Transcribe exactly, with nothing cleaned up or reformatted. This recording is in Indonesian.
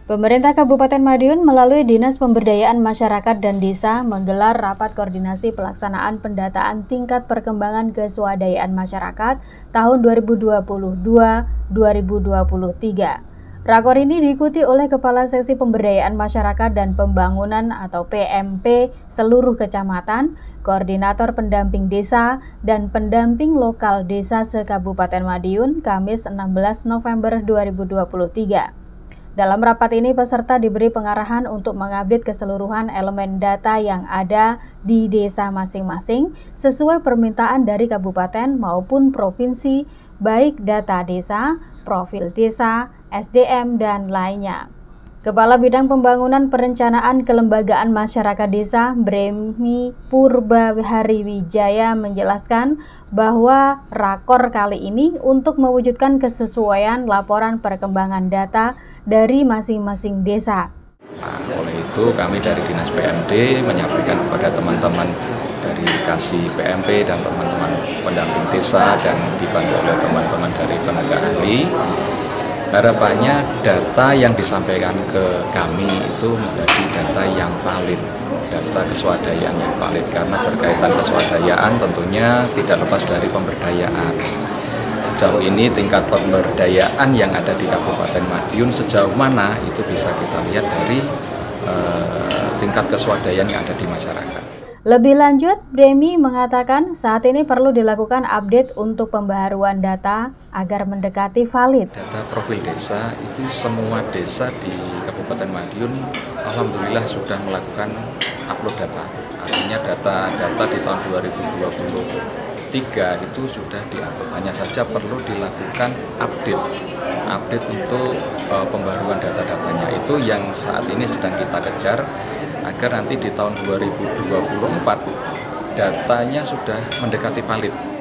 Pemerintah Kabupaten Madiun melalui Dinas Pemberdayaan Masyarakat dan Desa menggelar rapat koordinasi pelaksanaan pendataan tingkat perkembangan keswadayaan masyarakat tahun dua ribu dua puluh dua sampai dua ribu dua puluh tiga. Rakor ini diikuti oleh Kepala Seksi Pemberdayaan Masyarakat dan Pembangunan atau P M P seluruh kecamatan, Koordinator Pendamping Desa, dan Pendamping Lokal Desa se-Kabupaten Madiun, Kamis enam belas November dua ribu dua puluh tiga. Dalam rapat ini, peserta diberi pengarahan untuk mengupdate keseluruhan elemen data yang ada di desa masing-masing sesuai permintaan dari kabupaten maupun provinsi, baik data desa, profil desa, S D M, dan lainnya. Kepala Bidang Pembangunan Perencanaan Kelembagaan Masyarakat Desa, Bremi Purbahariwijaya, menjelaskan bahwa rakor kali ini untuk mewujudkan kesesuaian laporan perkembangan data dari masing-masing desa. Nah, oleh itu kami dari Dinas P M D menyampaikan kepada teman-teman dari Kasih P M P dan teman-teman pendamping desa dan dibantu oleh teman-teman dari tenaga ahli. Harapannya data yang disampaikan ke kami itu menjadi data yang valid, data keswadayaan yang valid, karena berkaitan keswadayaan tentunya tidak lepas dari pemberdayaan. Sejauh ini tingkat pemberdayaan yang ada di Kabupaten Madiun sejauh mana itu bisa kita lihat dari uh, tingkat keswadayaan yang ada di masyarakat. Lebih lanjut, Bremi mengatakan saat ini perlu dilakukan update untuk pembaharuan data agar mendekati valid. Data profil desa itu semua desa di Kabupaten Madiun alhamdulillah sudah melakukan upload data. Artinya data-data di tahun dua ribu dua puluh tiga itu sudah diupload. Hanya saja perlu dilakukan update. Update untuk uh, pembaruan data-datanya itu yang saat ini sedang kita kejar, agar nanti di tahun dua ribu dua puluh empat datanya sudah mendekati valid.